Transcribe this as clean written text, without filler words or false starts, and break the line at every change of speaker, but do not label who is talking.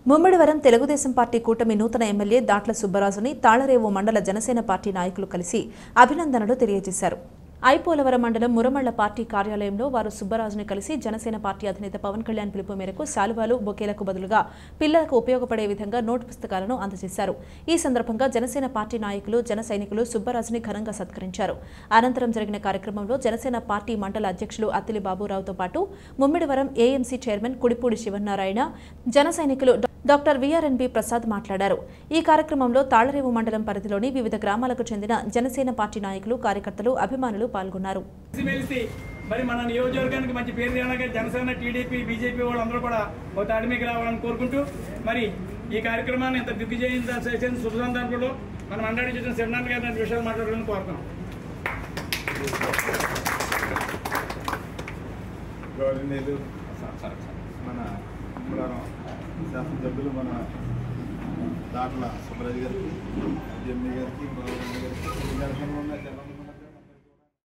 Mummidivaram Telugu Desam party కూటమి నూతన MLA Datla సుబ్బరాజుని Tallarevu మండల జనసేన పార్టీ నాయకులు కలిసి అభినందనలు తెలియజేశారు. ఐపోలవరం మండలం మురమళ్ల పార్టీ కార్యాలయంలో వారు సుబ్బరాజుని కలిసి జనసేన పార్టీ అధినేత పవన్ కళ్యాణ్ పిలుపు మేరకు శాలువాలు, బొకేలకు బదులుగా పిల్లలకు ఉపయోగపడే విధంగా నోట్ పుస్తకాలను అందజేశారు. ఈ సందర్భంగా జనసేన పార్టీ నాయకులు, జన సైనికులు సుబ్బరాజుని ఘనంగా సత్కరించారు. అనంతరం జరిగిన కార్యక్రమంలో జనసేన పార్టీ మండల అధ్యక్షులు అత్తిలి బాబురావుతో పాటు ముమ్మిడివరం ఏఎంసీ చైర్మన్ కుడిపూడి శివనారాయణ, జన సైనికులు డాక్టర్ విఆర్ఎన్బి ప్రసాద్ మాట్లాడారు. ఈ కార్యక్రమంలో తాళరేవు మండలం పరిధిలోని వివిధ గ్రామాలకు చెందిన జనసేన పార్టీ నాయకులు, కార్యకర్తలు, అభిమానులు పాల్గొన్నారు.
మరి మన నియోజకవర్గానికి మంచి పేరు తేవడానికి జనసేన, టీడీపీ, బీజేపీ వాళ్ళందరూ కూడా ఒక తాడిమికి రావాలని కోరుకుంటూ మరి ఈ కార్యక్రమాన్ని ఇంత దిగ్విజయం చేసిన శుభ సందర్భంలో మనం మండలి చేసిన శివనారాయణ గారి విషయాలు మాట్లాడాలని కోరుతున్నాం.
గవర్నీలు మన శాసనసభ్యులు మన దాట్ల సుబ్బరాజు గారికి, ఎంఏ గారికి, బాబు గారికి